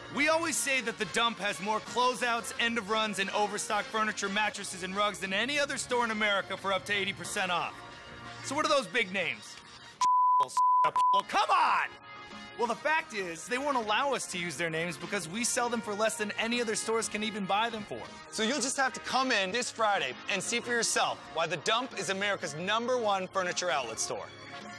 We always say that the Dump has more closeouts, end of runs, and overstock furniture, mattresses, and rugs than any other store in America for up to 80% off. So what are those big names? Come on! Well, the fact is, they won't allow us to use their names because we sell them for less than any other stores can even buy them for. So you'll just have to come in this Friday and see for yourself why the Dump is America's #1 furniture outlet store.